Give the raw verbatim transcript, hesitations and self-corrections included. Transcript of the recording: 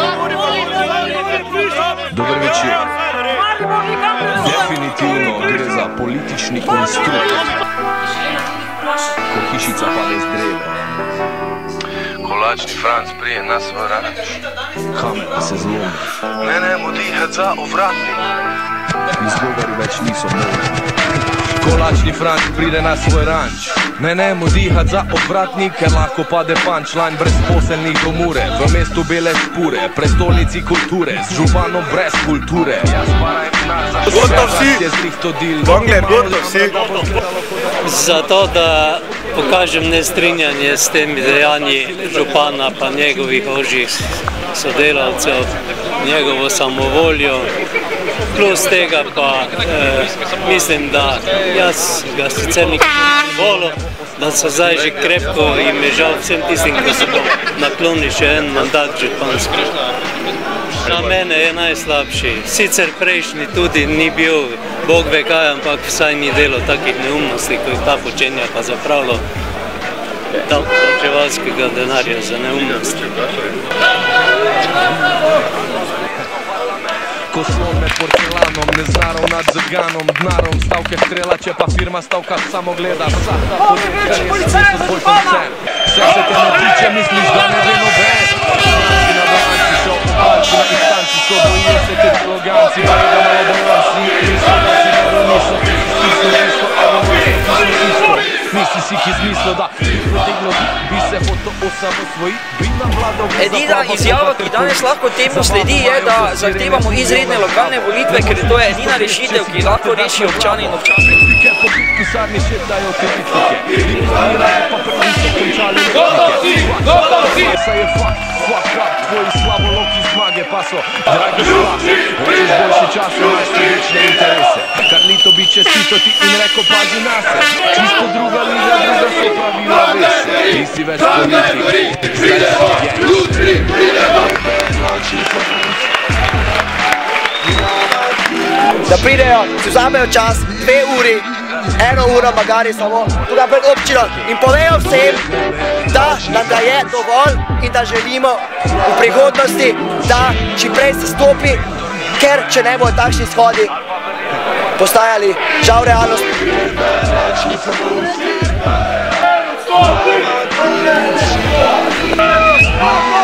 Dober večer. Definitivno gre za politični konstrukt, ko hišica pade z dreve. Kolačni Franc prije nas v ranč. Kamera se zlomi. Ne, ne, modihat za ovratnik. Izgovori več niso mnogi. Kolačni Franc pride na svoj ranč. Ne, ne, modihat za ovratnik, ker lahko pade punchline brezposelnih do mure. V mestu bele špure, prestolnici kulture, z županom brez kulture. Gotov si! Bongler, gotov si! Zato, da pokažem nestrinjanje s temi dejanji župana pa njegovih ožjih sodelavcev, njegovo samovoljo. Plus tega pa eh, mislim, da jaz ga sicer nikoli ne volil, da so zdaj že krepko in je žal vsem tistim, ki so naklonili še en mandat županski. Na mene je najslabši. Sicer prejšnji tudi ni bil, Bog ve kaj, ampak vsaj ni delal takih neumnosti, ko jih ta počenja, pa zapravilo davkoplačevalskega denarja za neumnosti. Ko slon med porcelanom, ne zna ravnat z ganom, dnarom, stavke strela, če pa firma stavka samo gleda. Vsak ta podječka je smisel tvoj koncern. Vse se te ne tiče, misliš, da ne ve noben. Stranki na balanci so, opalci na instanci so, bojijo se te sloganci, pa je da malo balanci, mislo, da si malo niso, isto, isto, evo moj, isto, isto. Misli si, ki zmislo, da protegno bi se foto osamosvoji, bi nam vladal bi Edina izjava, ki danes lahko temu sledi, je, da zahtevamo izredne lokalne volitve, ker to je edina rešitev, ki lahko reši občani in občanke. Po pisarni šetajo kritike, ignorirajo pa pravi so končali Gotov si! Gotov si! Saj je fakt, fuck up, tvoji slavoloki zmage pa so dragi šlase. Hočeš boljši čas, imaš srečne interese. Karlito bi čestito ti in reko pazi nase. Čisto druga liga, druga so pravila vese. Nisi več politik, zdaj so je. Jutri pridemo! Da pridejo, si vzamejo čas, dve uri, eno uro magari samo tukaj pred občino in povejo vsem, da nam ga je dovolj in da želimo v prihodnosti, da čim prej se stopi, ker če ne bodo takšni shodi postajali žal realnost. Stop!